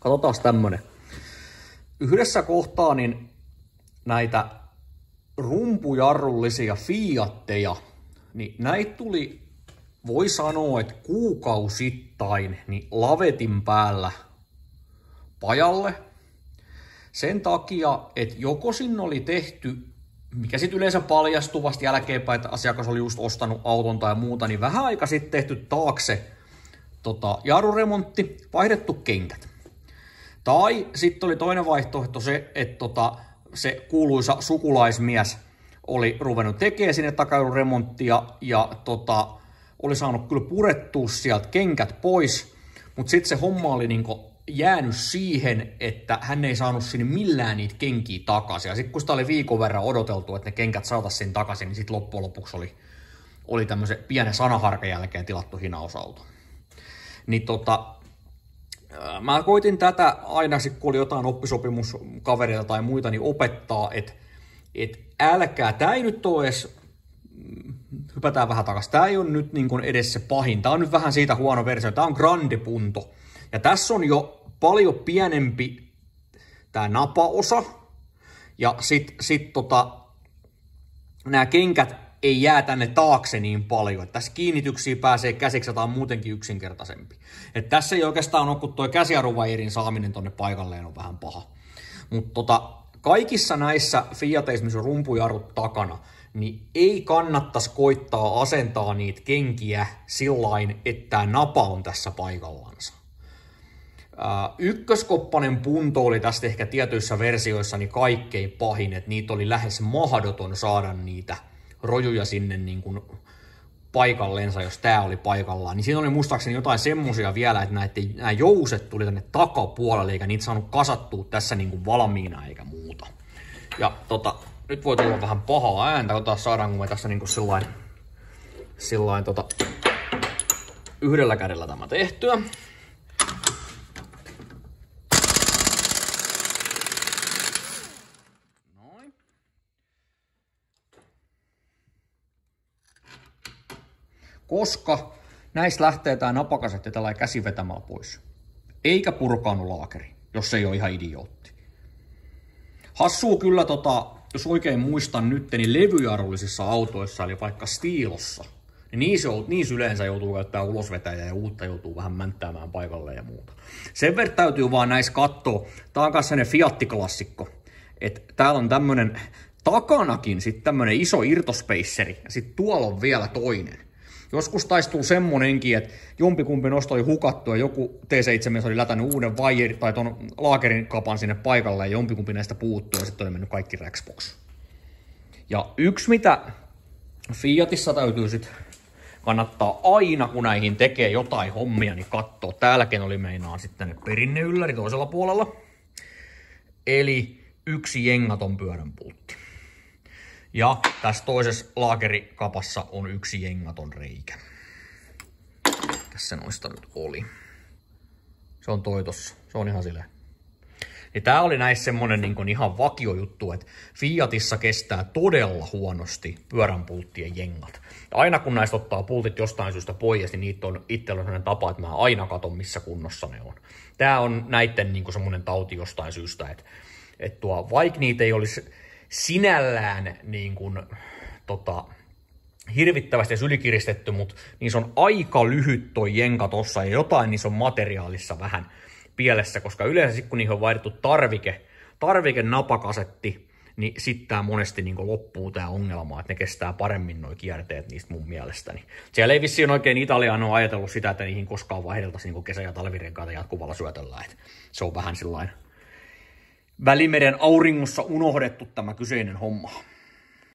Katsotaan tämmönen. Yhdessä kohtaa niin näitä rumpujarrullisia Fiatteja, niin näitä tuli, voi sanoa, että kuukausittain niin lavetin päällä pajalle. Sen takia, että joko sinne oli tehty, mikä sitten yleensä paljastui vasta jälkeenpäin, että asiakas oli just ostanut auton tai muuta, niin vähän aika sitten tehty taakse jarruremontti, vaihdettu kengät. Tai sitten oli toinen vaihtoehto se, että se kuuluisa sukulaismies oli ruvennut tekemään sinne takajarruremonttia ja oli saanut kyllä purettua sieltä kengät pois, mutta sitten se homma oli niinku jäänyt siihen, että hän ei saanut sinne millään niitä kenkiä takaisin. Ja sitten kun sitä oli viikon verran odoteltu, että ne kengät saataisiin sinne takaisin, niin sitten loppujen lopuksi oli tämmöisen pienen sanaharkan jälkeen tilattu hinausauto. Niin mä koitin tätä aina, kun oli jotain oppisopimuskavereita tai muita, niin opettaa, että älkää, tää ei nyt ole edes, hypätään vähän takaisin, tää ei ole nyt niin kuin edes se pahin, tää on nyt vähän siitä huono versio, tää on Grande Punto. Ja tässä on jo paljon pienempi tää napaosa, ja sit nämä kenkät ei jää tänne taakse niin paljon, että tässä kiinnityksiä pääsee käsiksi, tämä on muutenkin yksinkertaisempi. Että tässä ei oikeastaan ole, kun tuo käsijarruvaijerin saaminen tonne paikalleen on vähän paha. Mutta kaikissa näissä Fiateissa, missä on rumpujarrut takana, niin ei kannattaisi koittaa asentaa niitä kenkiä sillain, että tämä napa on tässä paikallansa. Ykköskoppanen punto oli tästä ehkä tietyissä versioissa niin kaikkein pahin, että niitä oli lähes mahdoton saada niitä rojuja sinne niin kuin paikalleensa, jos tää oli paikallaan. Niin siinä oli muistaakseni jotain semmosia vielä, että nämä jouset tuli tänne takapuolelle, eikä niitä saanut kasattua tässä niin kuin valmiina eikä muuta. Ja nyt voi tulla vähän pahaa ääntä, saadaanko me tässä niin kuin sillain yhdellä kädellä tämä tehtyä. Koska näistä lähtee tämä napakasetti tällainen käsi vetämällä pois. Eikä purkaannu laakeri, jos se ei ole ihan idiootti. Hassuu kyllä, jos oikein muistan nyt, niin levyjarrullisissa autoissa, eli vaikka Stilossa, niin niissä yleensä joutuu käyttämään ulosvetäjää ja uutta joutuu vähän mänttäämään paikalle ja muuta. Sen verran täytyy vaan näissä katsoa. Tää on myös sellainen Fiat-klassikko, että täällä on tämmönen takanakin sitten tämmönen iso irtospaceri ja sitten tuolla on vielä toinen. Joskus taistuu semmonenkin, että jompikumpi nosto oli hukattu ja joku T7 oli lätänyt uuden vaijerin tai ton laakerin kapan sinne paikalle ja jompikumpi näistä puuttuu ja sitten oli mennyt kaikki Raxbox. Ja yksi mitä Fiatissa täytyy sitten kannattaa aina, kun näihin tekee jotain hommia, niin katsoo. Täälläkin oli meinaan sitten ne perinneylläri toisella puolella. Eli yksi jengaton pyöränpultti. Ja tässä toisessa laakerikapassa on yksi jengaton reikä. Tässä noista nyt oli. Se on toi tossa. Se on ihan silleen. Ja tää oli näissä semmonen niin ihan vakiojuttu, että Fiatissa kestää todella huonosti pyöränpulttien jengat. Ja aina kun näistä ottaa pultit jostain syystä pois, niin niitä on itsellä sellainen tapa, että mä aina katon missä kunnossa ne on. Tää on näitten niin semmonen tauti jostain syystä, että vaikka niitä ei olisi sinällään niin kuin, hirvittävästi ja ylikiristetty, mutta niissä on aika lyhyt toi jenka tossa ja jotain niissä on materiaalissa vähän pielessä, koska yleensä kun niihin on vaihdettu tarvike napakasetti, niin sitten tää monesti niin loppuu tää ongelma, että ne kestää paremmin noi kierteet niistä mun mielestäni. Siellä ei vissiin oikein Italiaan ole ajatellut sitä, että niihin koskaan vaihdeltaisiin niin kesä- ja talvirenkaita jatkuvalla syötöllä, että se on vähän sillain Välimeren auringossa unohdettu tämä kyseinen homma.